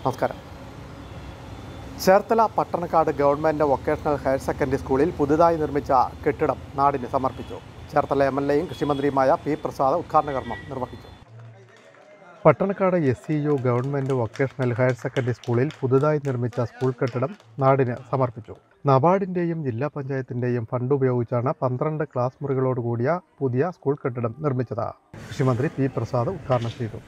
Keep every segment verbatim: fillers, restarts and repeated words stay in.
നമസ്കാരം. Cherthala Pattanakkad government vocational higher secondary സ്കൂളിൽ പുതുതായി നിർമ്മിച്ച കെട്ടിടം നാടിന് സമർപ്പിച്ചു. ചേർത്തല എം എൽ എയും കൃഷിമന്ത്രിയുമായ പി പ്രസാദ് ഉദ്ഘാടന കർമ്മം നിർവഹിച്ചു. Pattanakkad S C U government vocational higher secondary സ്കൂളിൽ പുതുതായി നിർമ്മിച്ച സ്കൂൾ കെട്ടിടം നാടിന് സമർപ്പിച്ചു. നബാർഡിൻ്റെയും ജില്ലാ പഞ്ചായത്തിൻ്റെയും ഫണ്ട് ഉപയോഗിച്ചാണ് പന്ത്രണ്ട് ക്ലാസ് മുറികളോട് കൂടിയ പുതിയ സ്കൂൾ കെട്ടിടം നിർമ്മിച്ചത്. കൃഷിമന്ത്രി പി പ്രസാദ് ഉദ്ഘാടനം ചെയ്തു.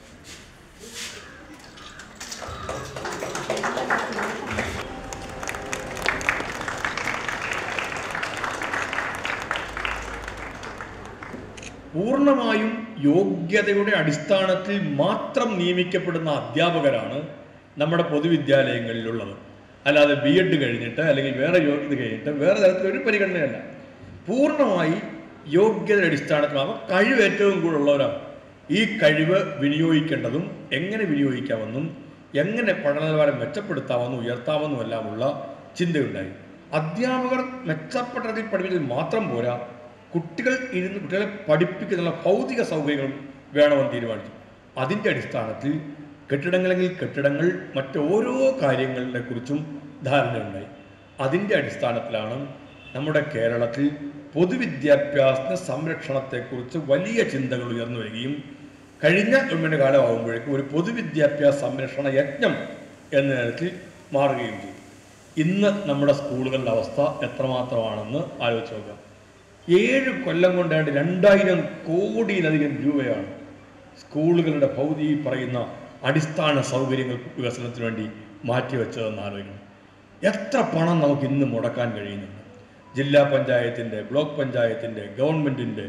പൂർണ്ണമായും യോഗ്യതയുടെ അടിസ്ഥാനത്തിൽ മാത്രം നിയമിക്കപ്പെടുന്ന അധ്യാപകരാണ് നമ്മുടെ പൊതുവിദ്യാലയങ്ങളിലുള്ളത്. അല്ലാതെ ബി എഡ് കഴിഞ്ഞിട്ട് അല്ലെങ്കിൽ വേറെ യോഗ്യത കഴിഞ്ഞിട്ട് വേറെ തരത്തിലൊരു പരിഗണനയല്ല. പൂർണ്ണമായി യോഗ്യതയുടെ അടിസ്ഥാനത്തിലാകുമ്പോൾ കഴിവ് ഏറ്റവും കൂടുതലുള്ളവരാണ്. ഈ കഴിവ് വിനിയോഗിക്കേണ്ടതും എങ്ങനെ വിനിയോഗിക്കാമെന്നും എങ്ങനെ പഠന നിലവാരം മെച്ചപ്പെടുത്താമെന്നും ഉയർത്താമെന്നും എല്ലാമുള്ള ചിന്തയുണ്ടായി. അധ്യാപകർ മെച്ചപ്പെട്ടതിൽ പഠിപ്പിച്ചതിൽ മാത്രം പോരാ, കുട്ടികൾ ഇരുന്ന് കുട്ടികളെ പഠിപ്പിക്കുന്ന ഭൗതിക സൗകര്യങ്ങളും വേണമെന്ന് തീരുമാനിച്ചു. അതിൻ്റെ അടിസ്ഥാനത്തിൽ കെട്ടിടങ്ങളെങ്കിൽ കെട്ടിടങ്ങൾ മറ്റോരോ കാര്യങ്ങളെ കുറിച്ചും ധാരണയുണ്ടായി. അതിൻ്റെ അടിസ്ഥാനത്തിലാണ് നമ്മുടെ കേരളത്തിൽ പൊതുവിദ്യാഭ്യാസ സംരക്ഷണത്തെക്കുറിച്ച് വലിയ ചിന്തകൾ ഉയർന്നു വരികയും കഴിഞ്ഞ ഗവൺമെൻറ് കാലമാകുമ്പോഴേക്കും ഒരു പൊതുവിദ്യാഭ്യാസ സംരക്ഷണ യജ്ഞം എന്ന തരത്തിൽ മാറുകയും ചെയ്തു. ഇന്ന് നമ്മുടെ സ്കൂളുകളുടെ അവസ്ഥ എത്രമാത്രമാണെന്ന് ആലോചിച്ച് നോക്കാം. ഏഴ് കൊല്ലം കൊണ്ടാണ്ട് രണ്ടായിരം കോടിയിലധികം രൂപയാണ് സ്കൂളുകളുടെ ഭൗതിക പറയുന്ന അടിസ്ഥാന സൗകര്യങ്ങൾ വികസനത്തിന് വേണ്ടി മാറ്റിവെച്ചതെന്ന് ആലോചിക്കണം. എത്ര പണം നമുക്ക് ഇന്ന് മുടക്കാൻ കഴിയുന്നുണ്ട്? ജില്ലാ പഞ്ചായത്തിൻ്റെ, ബ്ലോക്ക് പഞ്ചായത്തിൻ്റെ, ഗവൺമെൻറ്റിൻ്റെ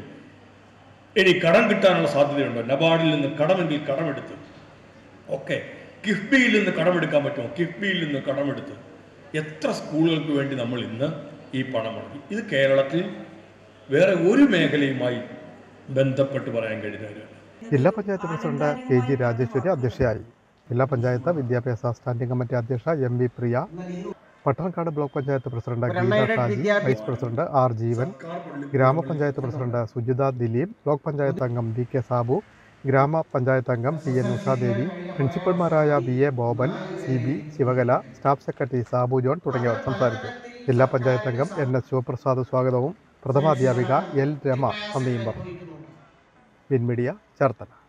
ഇനി കടം കിട്ടാനുള്ള സാധ്യതയുണ്ടോ? നബാർഡിൽ നിന്ന് കടമെങ്കിൽ കടമെടുത്ത്, ഓക്കെ കിഫ്ബിയിൽ നിന്ന് കടമെടുക്കാൻ പറ്റുമോ? കിഫ്ബിയിൽ നിന്ന് കടമെടുത്ത് എത്ര സ്കൂളുകൾക്ക് വേണ്ടി നമ്മൾ ഇന്ന് ഈ പണം മുടക്കി? ഇത് കേരളത്തിൽ വേറെ ഒരു മേഖലയുമായി ബന്ധപ്പെട്ട് പറയാൻ കഴിയുന്ന. ജില്ലാ panchayat president K G Rajeshwari അധ്യക്ഷയായി. ജില്ലാ പഞ്ചായത്ത് വിദ്യാഭ്യാസ സ്റ്റാൻഡിംഗ് കമ്മിറ്റി അധ്യക്ഷ M V Priya, Pattanakkad block panchayat president Geetha Shaji, vice president R Jeevan, ഗ്രാമപഞ്ചായത്ത് പ്രസിഡന്റ് സുജിത ദിലീപ്, ബ്ലോക്ക് പഞ്ചായത്ത് അംഗം വി കെ സാബു, ഗ്രാമപഞ്ചായത്ത് അംഗം പി എൻ ഉഷാദേവി, പ്രിൻസിപ്പൽമാരായ V A Boban, C B Sivakala, staff secretary Sabu John തുടങ്ങിയവർ സംസാരിച്ചു. ജില്ലാ പഞ്ചായത്ത് അംഗം എൻ എസ് ശിവപ്രസാദ് സ്വാഗതവും പ്രഥമാധ്യാപിക എൽ രമ നന്ദിയും പറഞ്ഞു. Win media, Cherthala.